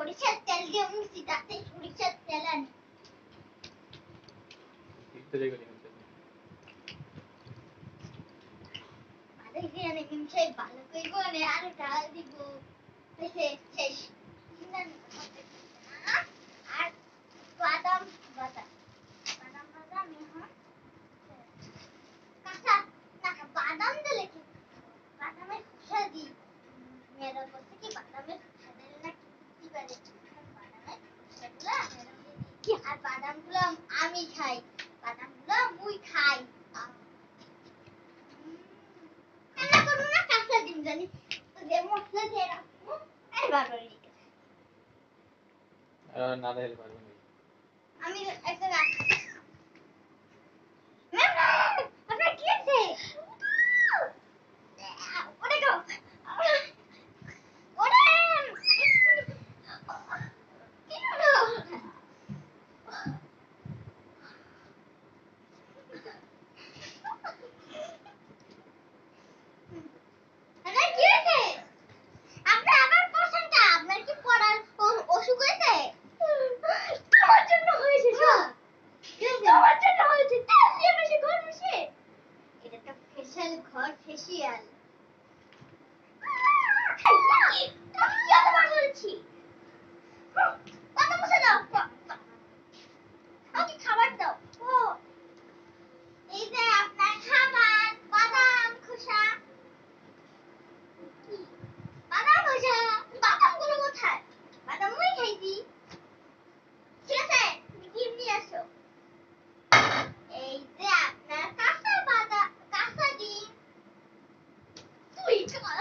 সরিষার তেল দিয়ে মুছি তাতে সরিষার তেল আনি আরে হিমসাই ভালো কইবো না আর ডাল দিব শেষ আর বাদাম বাদাম বাদাম বাদাম এখন কাঁচা না বাদাম দিলে কি বাদামের খোসা দি মেয়েরা বলছে কি বাদামের খোসা দিলে না কি পারে বাদামের খোসাগুলো কি আর বাদামগুলো আমি খাই বাদামগুলো মুই খাই রান্না করবো না কাঁচা ডিম জানি যে মশলা দিয়ে রাখবো আর বারবার না দিলে পারবো না আমি একটা রাখি আপনার কি আছে ওরে গো ওরে কি হলো আপনার কি আছে আপনি আবার পছন্দ আপনার কি পড়ার অসুখ হয়েছে তোমার জন্য হয়েছে সব তোমার জন্য হয়েছে তেল দিয়ে বেশি ঘর বসে এটা তো ফেশিয়াল ঘর ফেশিয়াল আমি যতবার বলছি কথা বসে দাও আমাকে খাবার দাও ও এই যে আপনার খাবার বাদাম খোসা বাদাম খোসা বাদামগুলো কোথায় বাদাম মই খাইছি ঠিক আছে ডিম নিয়ে আসো এই যে আপনার কাঁচা বাদাম কাঁচা ডিম তুই